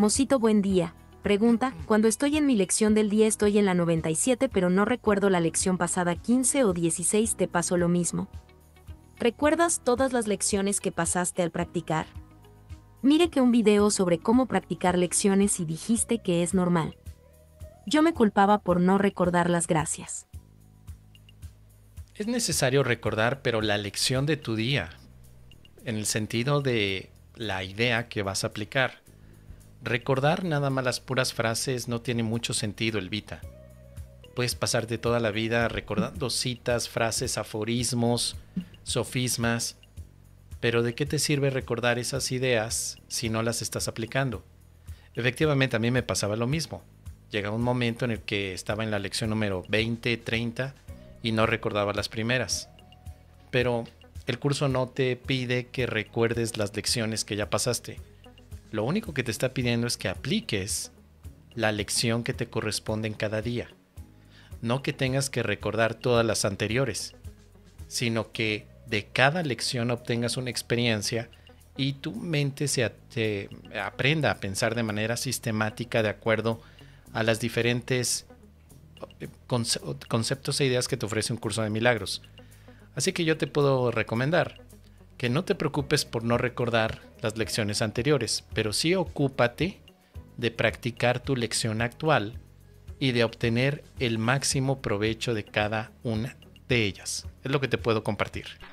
Mosito, buen día. Pregunta, cuando estoy en mi lección del día estoy en la 97 pero no recuerdo la lección pasada 15 o 16, ¿te pasó lo mismo? ¿Recuerdas todas las lecciones que pasaste al practicar? Mire que un video sobre cómo practicar lecciones y dijiste que es normal. Yo me culpaba por no recordar las gracias. Es necesario recordar, pero la lección de tu día, en el sentido de la idea que vas a aplicar. Recordar nada más las puras frases no tiene mucho sentido, Elvita. Puedes pasarte toda la vida recordando citas, frases, aforismos, sofismas, pero ¿de qué te sirve recordar esas ideas si no las estás aplicando? Efectivamente, a mí me pasaba lo mismo. Llegaba un momento en el que estaba en la lección número 20, 30 y no recordaba las primeras. Pero el curso no te pide que recuerdes las lecciones que ya pasaste. Lo único que te está pidiendo es que apliques la lección que te corresponde en cada día. No que tengas que recordar todas las anteriores, sino que de cada lección obtengas una experiencia y tu mente te aprenda a pensar de manera sistemática de acuerdo a las diferentes conceptos e ideas que te ofrece un curso de milagros. Así que yo te puedo recomendar que no te preocupes por no recordar las lecciones anteriores, pero sí ocúpate de practicar tu lección actual y de obtener el máximo provecho de cada una de ellas. Es lo que te puedo compartir.